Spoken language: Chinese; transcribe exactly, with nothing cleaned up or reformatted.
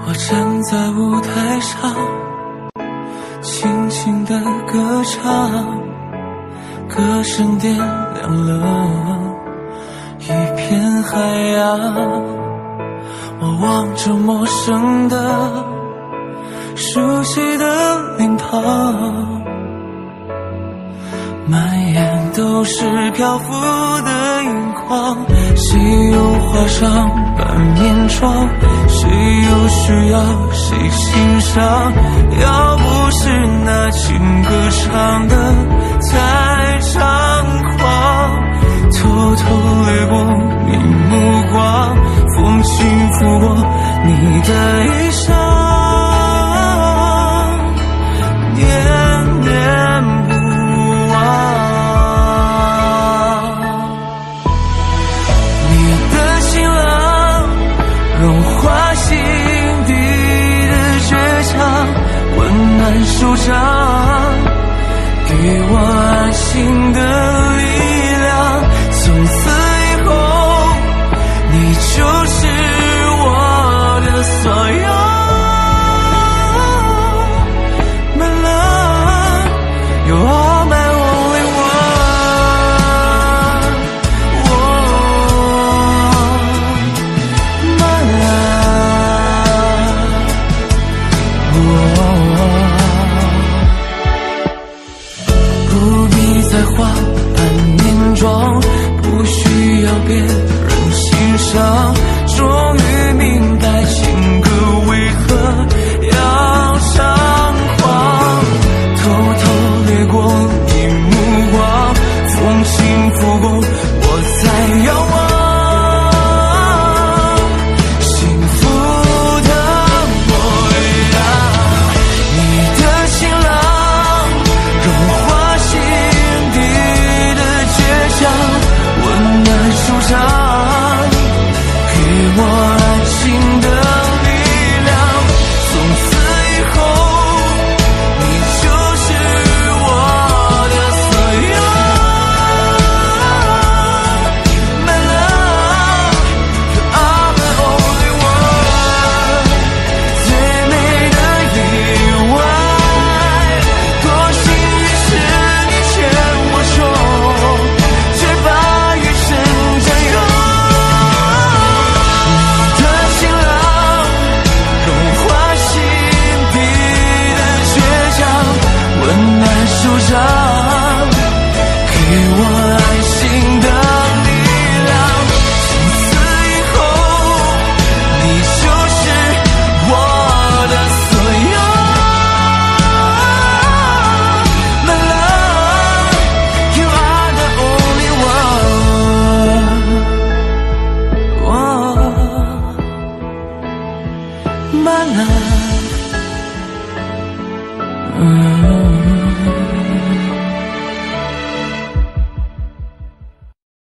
我站在舞台上，轻轻地歌唱，歌声点亮了一片海洋。我望着陌生的熟悉的脸庞，满眼都是漂浮的眼眶。谁又画上半面妆，谁又需要谁欣赏？要不是那情歌唱得太猖狂，偷偷掠过你目光，风轻拂过你的衣裳，念念不忘。你的晴朗融化心底的倔强，温暖手掌，给我安心的力量。从此以后，你就是我的所有。My love, you're all my only one. My love,不必再化半面妆，不需要别人欣赏。终于明白情歌为何要猖狂，偷偷掠过你目光，风轻拂过我在遥望。幸福的模样，你的晴朗融化心底的倔强，温暖手掌，给我安心的力量。从此以后，你就是我的所有。My love, you are my only one。最美的意外，多幸运是你牵我手，却把余生占有。温暖手掌，给我安心的力量。从此以后，你就是我的所有。My love, you are the only one. My love, mm-hmm.